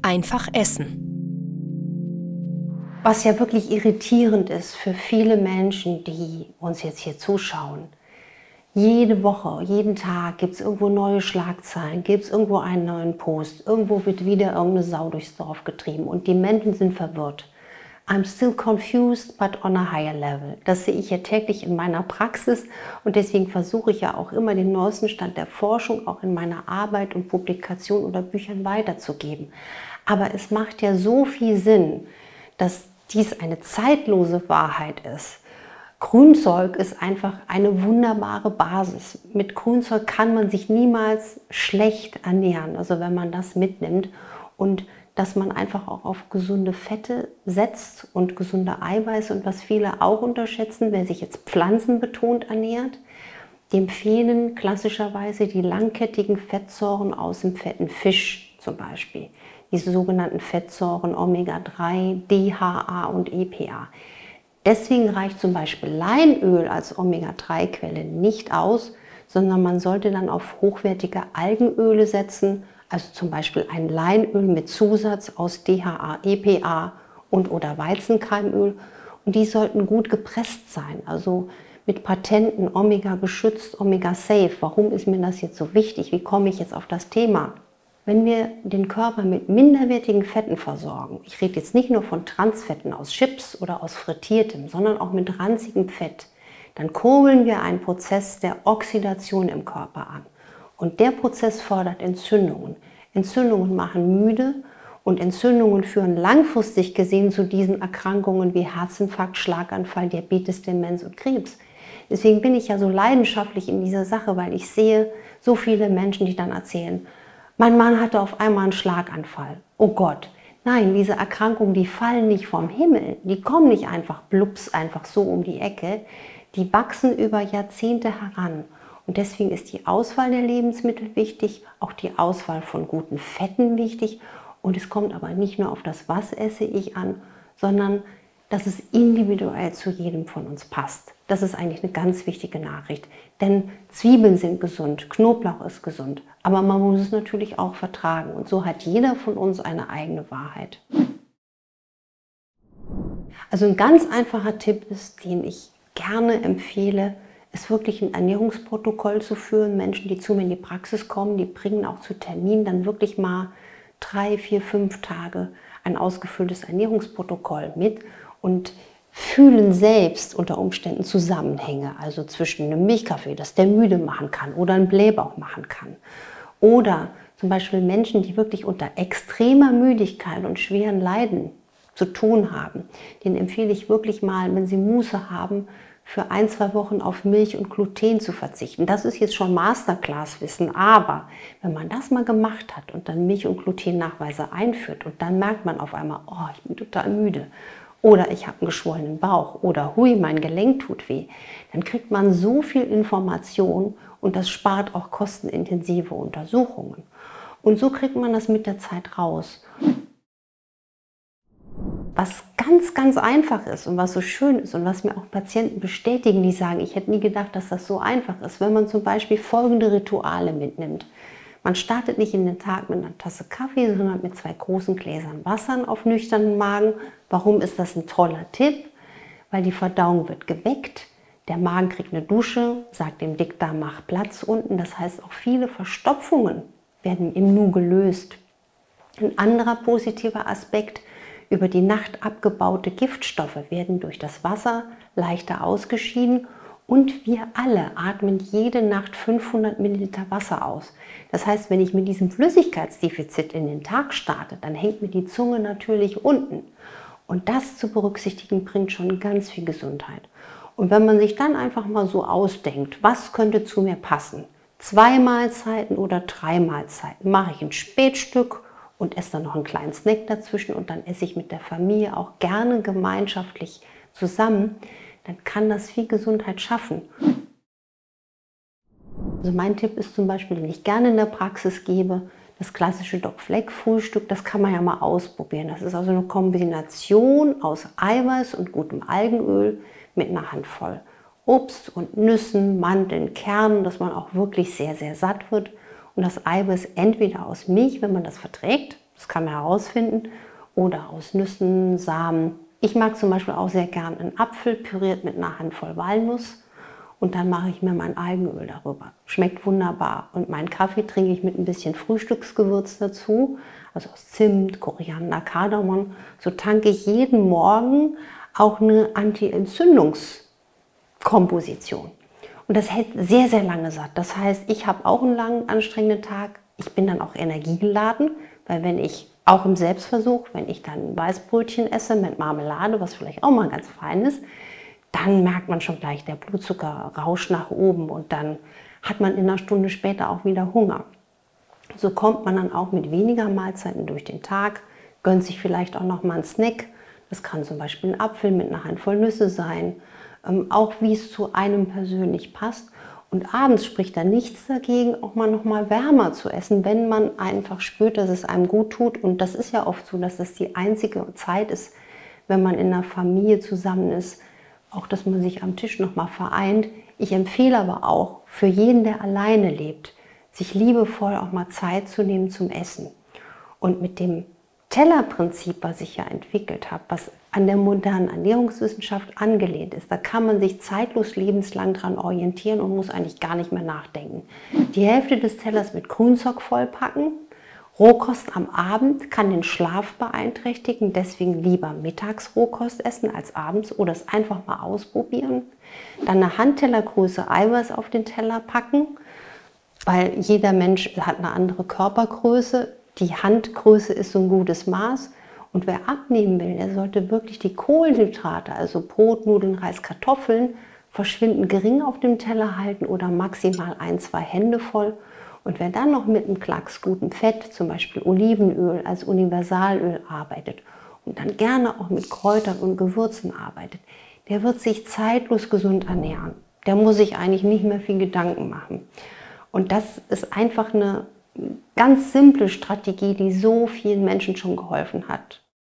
Einfach essen. Was ja wirklich irritierend ist für viele Menschen, die uns jetzt hier zuschauen. Jede Woche, jeden Tag gibt es irgendwo neue Schlagzeilen, gibt es irgendwo einen neuen Post, irgendwo wird wieder irgendeine Sau durchs Dorf getrieben und die Menschen sind verwirrt. I'm still confused, but on a higher level. Das sehe ich ja täglich in meiner Praxis und deswegen versuche ich ja auch immer den neuesten Stand der Forschung auch in meiner Arbeit und Publikation oder Büchern weiterzugeben. Aber es macht ja so viel Sinn, dass dies eine zeitlose Wahrheit ist. Grünzeug ist einfach eine wunderbare Basis. Mit Grünzeug kann man sich niemals schlecht ernähren, also wenn man das mitnimmt. Und dass man einfach auch auf gesunde Fette setzt und gesunde Eiweiße. Und was viele auch unterschätzen, wer sich jetzt pflanzenbetont ernährt, dem fehlen klassischerweise die langkettigen Fettsäuren aus dem fetten Fisch zum Beispiel. Diese sogenannten Fettsäuren Omega-3, DHA und EPA. Deswegen reicht zum Beispiel Leinöl als Omega-3-Quelle nicht aus, sondern man sollte dann auf hochwertige Algenöle setzen, also zum Beispiel ein Leinöl mit Zusatz aus DHA, EPA und oder Weizenkeimöl. Und die sollten gut gepresst sein, also mit Patenten Omega geschützt, Omega safe. Warum ist mir das jetzt so wichtig? Wie komme ich jetzt auf das Thema? Wenn wir den Körper mit minderwertigen Fetten versorgen, ich rede jetzt nicht nur von Transfetten aus Chips oder aus Frittiertem, sondern auch mit ranzigem Fett, dann kurbeln wir einen Prozess der Oxidation im Körper an. Und der Prozess fördert Entzündungen. Entzündungen machen müde und Entzündungen führen langfristig gesehen zu diesen Erkrankungen wie Herzinfarkt, Schlaganfall, Diabetes, Demenz und Krebs. Deswegen bin ich ja so leidenschaftlich in dieser Sache, weil ich sehe so viele Menschen, die dann erzählen, mein Mann hatte auf einmal einen Schlaganfall. Oh Gott, nein, diese Erkrankungen, die fallen nicht vom Himmel. Die kommen nicht einfach blups, einfach so um die Ecke. Die wachsen über Jahrzehnte heran. Und deswegen ist die Auswahl der Lebensmittel wichtig, auch die Auswahl von guten Fetten wichtig. Und es kommt aber nicht nur auf das, was esse ich an, sondern dass es individuell zu jedem von uns passt. Das ist eigentlich eine ganz wichtige Nachricht. Denn Zwiebeln sind gesund, Knoblauch ist gesund, aber man muss es natürlich auch vertragen. Und so hat jeder von uns eine eigene Wahrheit. Also ein ganz einfacher Tipp ist, den ich gerne empfehle, ist wirklich ein Ernährungsprotokoll zu führen. Menschen, die zu mir in die Praxis kommen, die bringen auch zu Terminen dann wirklich mal 3, 4, 5 Tage ein ausgefülltes Ernährungsprotokoll mit und fühlen selbst unter Umständen Zusammenhänge, also zwischen einem Milchkaffee, das der müde machen kann oder einen Blähbauch machen kann. Oder zum Beispiel Menschen, die wirklich unter extremer Müdigkeit und schweren Leiden zu tun haben. Den empfehle ich wirklich mal, wenn sie Muße haben, für 1, 2 Wochen auf Milch und Gluten zu verzichten. Das ist jetzt schon Masterclass-Wissen, aber wenn man das mal gemacht hat und dann Milch- und Glutennachweise einführt und dann merkt man auf einmal, oh, ich bin total müde oder ich habe einen geschwollenen Bauch oder hui, mein Gelenk tut weh, dann kriegt man so viel Information und das spart auch kostenintensive Untersuchungen. Und so kriegt man das mit der Zeit raus. Was ganz, ganz einfach ist und was so schön ist und was mir auch Patienten bestätigen, die sagen, ich hätte nie gedacht, dass das so einfach ist, wenn man zum Beispiel folgende Rituale mitnimmt. Man startet nicht in den Tag mit einer Tasse Kaffee, sondern mit 2 großen Gläsern Wasser auf nüchternen Magen. Warum ist das ein toller Tipp? Weil die Verdauung wird geweckt, der Magen kriegt eine Dusche, sagt dem Dickdarm, mach Platz unten. Das heißt, auch viele Verstopfungen werden im Nu gelöst. Ein anderer positiver Aspekt: über die Nacht abgebaute Giftstoffe werden durch das Wasser leichter ausgeschieden und wir alle atmen jede Nacht 500 Milliliter Wasser aus. Das heißt, wenn ich mit diesem Flüssigkeitsdefizit in den Tag starte, dann hängt mir die Zunge natürlich unten. Und das zu berücksichtigen bringt schon ganz viel Gesundheit. Und wenn man sich dann einfach mal so ausdenkt, was könnte zu mir passen? 2 Mahlzeiten oder 3 Mahlzeiten. Mache ich ein Spätstück und esse dann noch einen kleinen Snack dazwischen und dann esse ich mit der Familie auch gerne gemeinschaftlich zusammen, dann kann das viel Gesundheit schaffen. Also mein Tipp ist zum Beispiel, den ich gerne in der Praxis gebe, das klassische Doc Fleck Frühstück, das kann man ja mal ausprobieren. Das ist also eine Kombination aus Eiweiß und gutem Algenöl mit einer Handvoll Obst und Nüssen, Mandeln, Kernen, dass man auch wirklich sehr, sehr satt wird. Und das Eiweiß entweder aus Milch, wenn man das verträgt, Das kann man herausfinden. Oder aus Nüssen, Samen. Ich mag zum Beispiel auch sehr gern einen Apfel püriert mit einer Handvoll Walnuss. Und dann mache ich mir mein Algenöl darüber. Schmeckt wunderbar. Und meinen Kaffee trinke ich mit ein bisschen Frühstücksgewürz dazu. Also aus Zimt, Koriander, Kardamom. So tanke ich jeden Morgen auch eine Anti-Entzündungskomposition. Und das hält sehr, sehr lange satt. Das heißt, ich habe auch einen langen, anstrengenden Tag. Ich bin dann auch energiegeladen, weil wenn ich auch im Selbstversuch, wenn ich dann ein Weißbrötchen esse mit Marmelade, was vielleicht auch mal ganz fein ist, dann merkt man schon gleich, der Blutzucker rauscht nach oben und dann hat man in einer Stunde später auch wieder Hunger. So kommt man dann auch mit weniger Mahlzeiten durch den Tag, gönnt sich vielleicht auch noch mal einen Snack. Das kann zum Beispiel ein Apfel mit einer Handvoll Nüsse sein, auch wie es zu einem persönlich passt. Und abends spricht da nichts dagegen, auch mal noch mal wärmer zu essen, wenn man einfach spürt, dass es einem gut tut. Und das ist ja oft so, dass das die einzige Zeit ist, wenn man in einer Familie zusammen ist, auch dass man sich am Tisch noch mal vereint. Ich empfehle aber auch für jeden, der alleine lebt, sich liebevoll auch mal Zeit zu nehmen zum Essen. Und mit dem Tellerprinzip, was ich ja entwickelt habe, was an der modernen Ernährungswissenschaft angelehnt ist, da kann man sich zeitlos lebenslang dran orientieren und muss eigentlich gar nicht mehr nachdenken. Die Hälfte des Tellers mit Grünzeug vollpacken. Rohkost am Abend kann den Schlaf beeinträchtigen, deswegen lieber mittags Rohkost essen als abends oder es einfach mal ausprobieren. Dann eine Handtellergröße Eiweiß auf den Teller packen, weil jeder Mensch hat eine andere Körpergröße. Die Handgröße ist so ein gutes Maß. Und wer abnehmen will, der sollte wirklich die Kohlenhydrate, also Brot, Nudeln, Reis, Kartoffeln, verschwindend gering auf dem Teller halten oder maximal 1, 2 Hände voll. Und wer dann noch mit einem Klacks gutem Fett, zum Beispiel Olivenöl als Universalöl arbeitet und dann gerne auch mit Kräutern und Gewürzen arbeitet, der wird sich zeitlos gesund ernähren. Der muss sich eigentlich nicht mehr viel Gedanken machen. Und das ist einfach eine ganz simple Strategie, die so vielen Menschen schon geholfen hat.